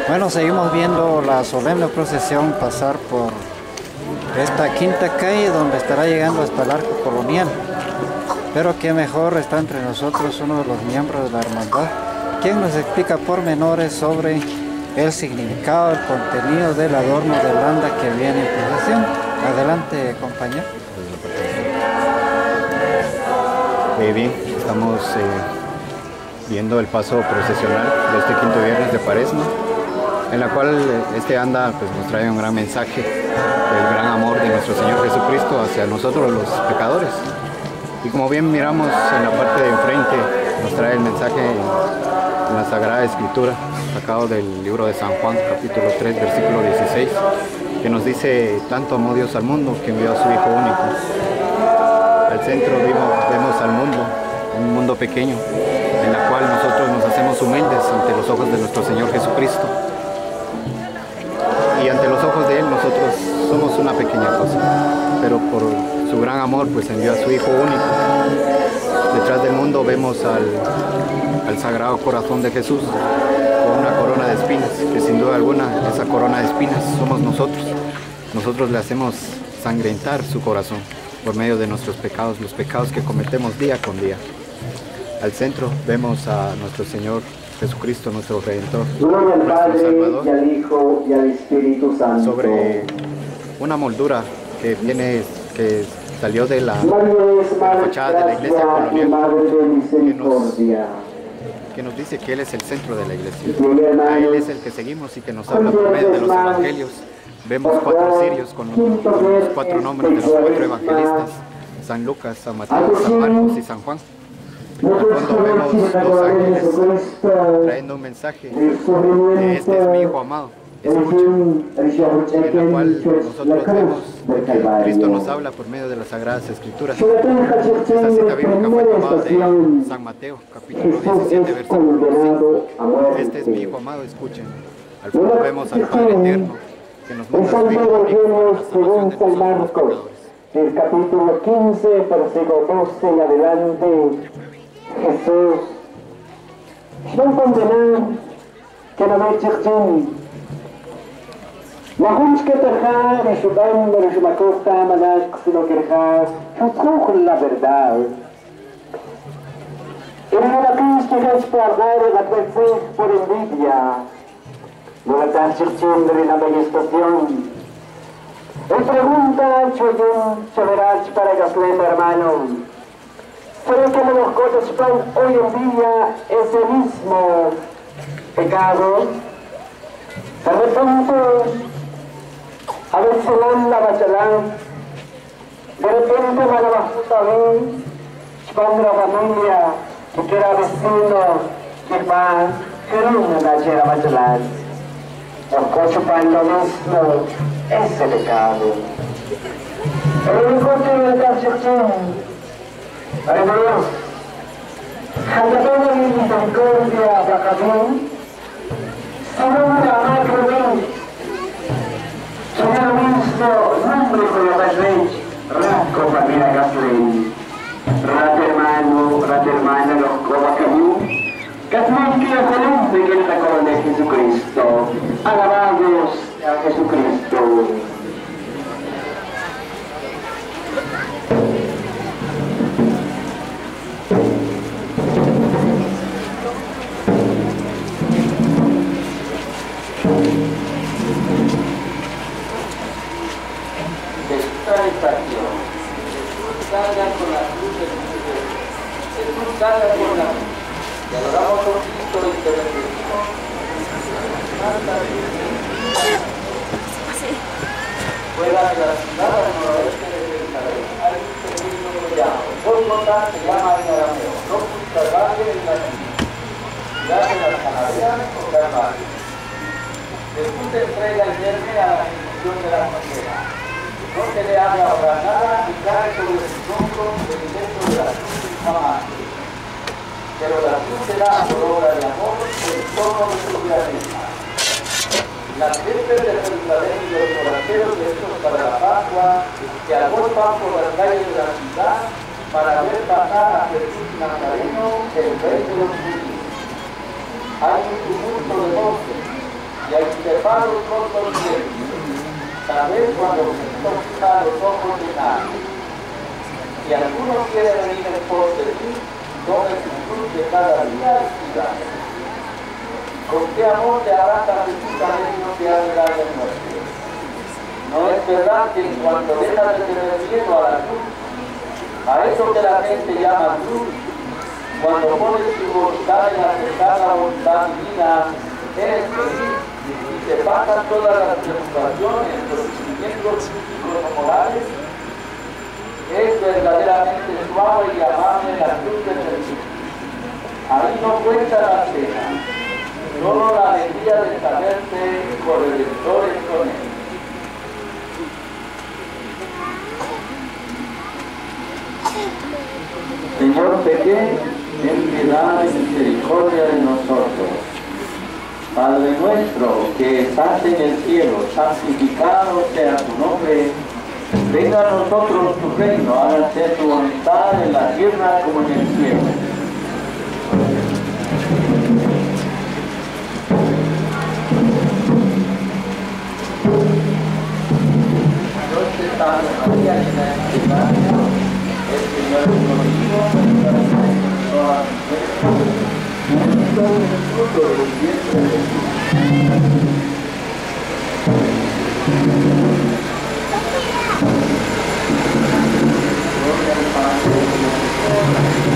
Bueno, seguimos viendo la solemne procesión pasar por esta quinta calle donde estará llegando hasta el arco colonial. Pero qué mejor está entre nosotros uno de los miembros de la hermandad, quien nos explica pormenores sobre el significado, el contenido del adorno de landa que viene en procesión. Adelante, compañero. Bien, estamos viendo el paso procesional de este quinto viernes de Cuaresma, en la cual este anda pues, nos trae un gran mensaje del gran amor de nuestro Señor Jesucristo hacia nosotros los pecadores. Y como bien miramos en la parte de enfrente, nos trae el mensaje en la Sagrada Escritura, sacado del libro de San Juan, capítulo 3, versículo 16, que nos dice: tanto amó Dios al mundo que envió a su Hijo único. Al centro vemos al mundo, un mundo pequeño, en la cual nosotros nos hacemos humildes ante los ojos de nuestro Señor Jesucristo. Y ante los ojos de Él nosotros somos una pequeña cosa, pero por su gran amor pues envió a su Hijo único. Detrás del mundo vemos al Sagrado Corazón de Jesús con una corona de espinas, que sin duda alguna esa corona de espinas somos nosotros. Nosotros le hacemos sangrentar su corazón por medio de nuestros pecados, los pecados que cometemos día con día. Al centro vemos a nuestro Señor Jesucristo, nuestro Redentor, nuestro Salvador, y al Hijo y al Espíritu Santo. Sobre una moldura que salió de la fachada de la iglesia colonial, que nos dice que Él es el centro de la iglesia. A Él es el que seguimos y que nos habla por medio de los evangelios. Vemos 4 cirios con los 4 nombres de los 4 evangelistas: San Lucas, San Mateo, San Marcos y San Juan. Al fondo vemos 2 ángeles trayendo un mensaje de: este es mi Hijo amado, escuchen. En la cual nosotros vemos que Cristo nos habla por medio de las Sagradas Escrituras. Esta cita bíblica fue tomada de San Mateo, capítulo 17, versículo 5. Este es mi Hijo amado, escuchen. Al fondo vemos al Padre Eterno, que nos muestra su Hijo único para la salvación de nosotros los pecadores. El capítulo 15, versículo 12 en adelante, Jesús no condena que no me echen la junta que traja de su dan de su macota manas sino que traja con la verdad. En la crisis que es guardar la fe por envidia, no la transición de la manifestación. Él pregunta, Choyun, Chaverach para Gaslem, hermano, ¿cree que las cosas están hoy en día ese mismo pecado? De repente, a veces la bachalán, de repente va la bajuta bien, cuando la familia, que era vecino, que va, que no una chera bachalán. Los cosas van lo mismo, ese pecado. El único que me está acercando, para Dios, Jacatón de misericordia, Jacatón, solo una macro Señor mismo, nombre con la rey, rasco familia Gasley, rat hermano, los cobacamú, Gasley que es el hombre que es la corona de Jesucristo. Alabados a Jesucristo. Carga con la cruz de Jesús, carga con la cruz. Y adoramos a Cristo y te bendecimos. Fuera de la ciudad al noroeste de Jerusalén hay un pequeño collado. Gólgota se llama en arameo, Locus Calvario en latín. Ciudad de las Calaveras o Calvario. Jesús te entrega el viernes a la ejecución de la condena. No se le haga ahora nada y cae sobre sus hombros el peso de la cruz de jamás. Pero la cruz será por obra de amor el tono de su grandeza. Las gentes de Jerusalén y los forasteros listos para la Pascua se agolpan por las calles de la ciudad para ver pasar a Jesús Nazareno, el rey de los judíos. Hay un tumulto de voces, y a observar los rostros viejos, tal vez cuando se toca los ojos de nadie. Si alguno quiere venir en pos de mí, tome su cruz de cada día y sígame. ¿Con qué amor te hará tan precisamente no te ha de dar de muerte? No es verdad que en cuanto dejas de tener miedo a la cruz, a eso que la gente llama cruz, cuando pones tu voluntad en aceptar la voluntad divina, eres feliz y te pasan todas las preocupaciones, los sentimientos físicos o morales? Es verdaderamente suave y amable la cruz de Jesús. Ahí no cuenta la pena, solo la alegría de saberse corredores con él. Señor, pequé, ten piedad y misericordia de nosotros. Padre nuestro que estás en el cielo, santificado sea tu nombre. Venga a nosotros tu reino, hágase tu voluntad en la tierra como en el cielo. Dios te salve María, llena de gracia, el Señor es contigo, bendita eres entre todas las mujeres, bendito es el fruto de tu vientre Jesús. Gloria al Padre,